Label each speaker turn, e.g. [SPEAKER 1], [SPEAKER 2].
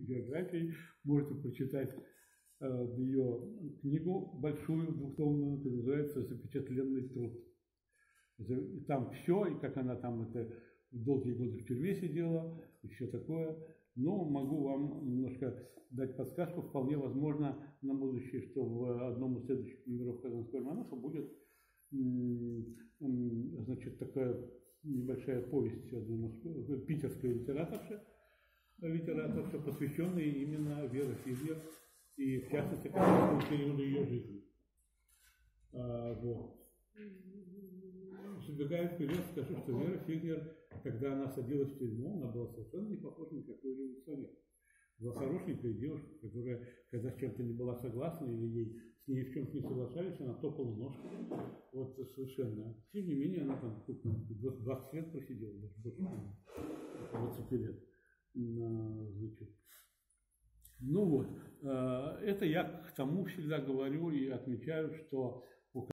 [SPEAKER 1] биографией. Можете прочитать ее книгу большую, двухтомную, которая называется «Запечатленный труд». И там все, и как она там это долгие годы в тюрьме сидела, и все такое. Но могу вам немножко дать подсказку. Вполне возможно на будущее, что в одном из следующих номеров Казанского альманаха будет значит, такая небольшая повесть, питерская литераторша, посвященная именно Вере Фиглер и, в частности, какому периоду ее жизни. Вот. Забегая вперед, скажу, что Вера Фиглер, когда она садилась в тюрьму, она была совершенно не похожа на какой революционер. Была хорошенькая девушка, которая, когда с чем-то не была согласна или ей с ней в чем-то не соглашались, она топала ножкой. Вот совершенно. Тем не менее, она там 20 лет просидела, даже больше 20 лет. Значит. Ну вот, это я к тому всегда говорю и отмечаю, что